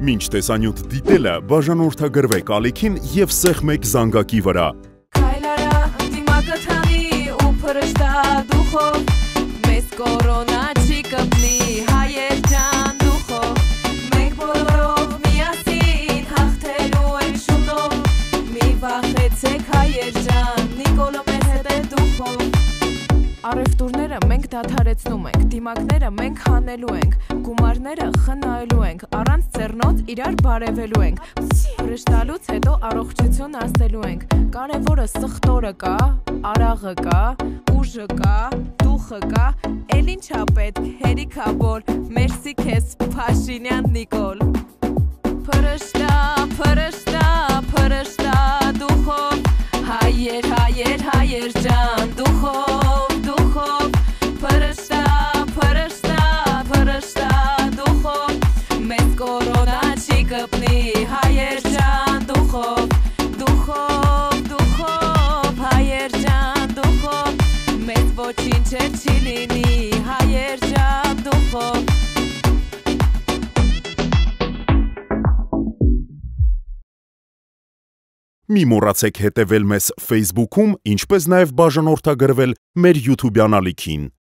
Մինչ տեսանյութ դիտելը բաժանորդագրվեք ալիքին և սեղմեք զանգակի վրա։ Քայլարա դիմակը թանի ու փրշտա դուխով, մեզ կորոնա չի կպնի հայեր ջան դուխով, մենք բոլորով միասին հաղթելու ենք շուտով, մի վախեցեք հայեր ջան, Նիկոլը մեզ հետ է դուխով։ Առևտուրները մենք դադարեցնում ենք, դիմակները մենք հանելու ենք, գումարները խնայելու ենք, առանց ձեռնոց իրար բարևելու ենք, փրշտալուց հետո առողջություն ասելու ենք, կարևորը սխտորը կա, արաղը կա, ուժը կա, դուխը կա, էլ ինչա պետք, հերիքա որ, մերսի քեզ Փաշինյան Նիկոլ։ Փրշտա, փրշտա, փրշտա դուխով, հայեր, հայեր, հայեր ջան դուխով, դուխով, փրշտա, փրշտա, փրշտա դուխով, մեզ կորոնա չի կպնի հայեր ջան դուխով, դուխով, դուխով, հայեր ջան դուխով, մեզ ոչինչ էլ չի լինի հայեր ջան դուխով։ Մի մոռացեք հետևել մեզ Facebook-ում, ինչպես նաև բաժանորդագրվել մեր YouTube-յան ալիքին։